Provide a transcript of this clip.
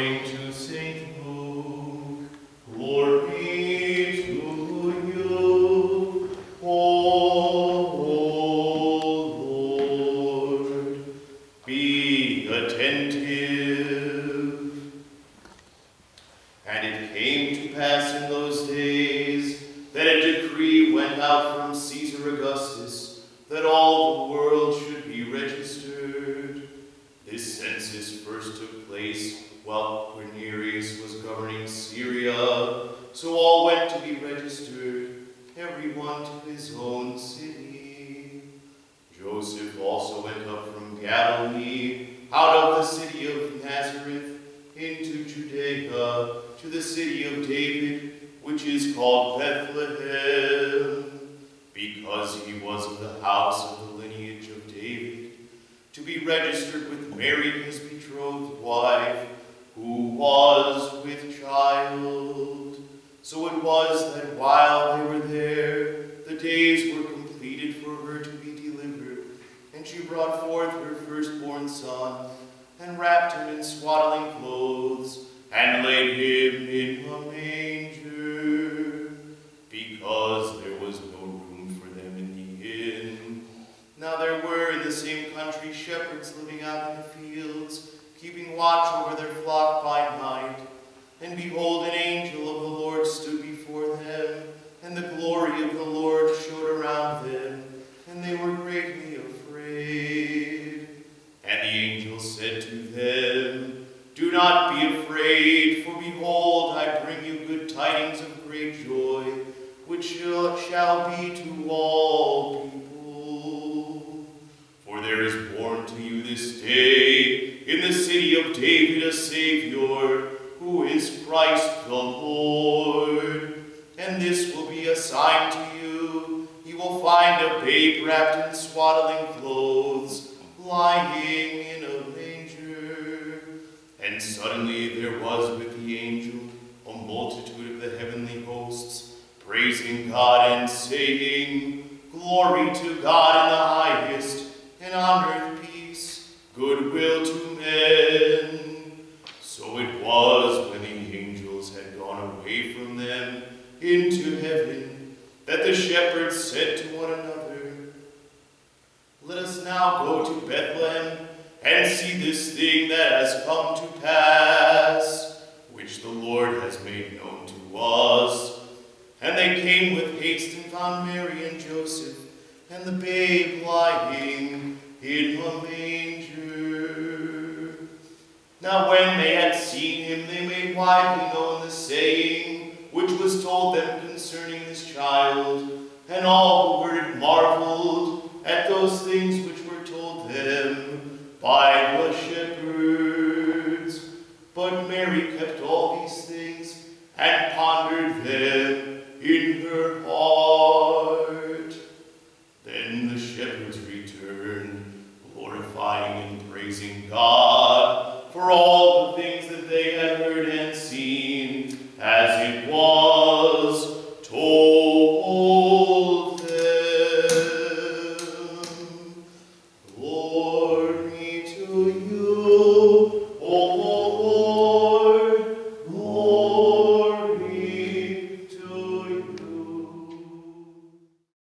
According to St. Luke, glory to you, O Lord. Be attentive. And it came to pass in those days that a decree went out from Caesar Augustus that all the world should be registered. This census first took place while Quirinius was governing Syria, so all went to be registered, every one to his own city. Joseph also went up from Galilee, out of the city of Nazareth, into Judea, to the city of David, which is called Bethlehem, because he was of the house of the lineage of David, to be registered with Mary, his betrothed wife, who was with child. So it was that while they were there, the days were completed for her to be delivered, and she brought forth her firstborn son, and wrapped him in swaddling clothes, and laid him in a manger, because there was no room for them in the inn. Now there were in the same country shepherds living out in the fields, keeping watch over their flock by night. And behold, an angel of the Lord stood before them, and the glory of the Lord shone around them, and they were greatly afraid. And the angel said to them, Do not be afraid, for behold, I bring you good tidings of great joy, which shall be to all people. For there is born to you this day in the city of David a Savior, who is Christ the Lord. And this will be a sign to you. You will find a babe wrapped in swaddling clothes, lying in a manger. And suddenly there was with the angel a multitude of the heavenly hosts, praising God and saying, Glory to God in the highest, and on earth peace, goodwill to men. So it was when the angels had gone away from them into heaven, that the shepherds said to one another, Let us now go to Bethlehem, and see this thing that has come to pass, which the Lord has made known to us. And they came with haste and found Mary and Joseph, and the babe lying in a manger. Now when they had seen him, they made widely known the saying, which was told them concerning this child. And all who heard it marveled at those things which were told them by the shepherds. But Mary kept all these things, and pondered them in her heart. Then the shepherds returned, glorifying and praising God for all the things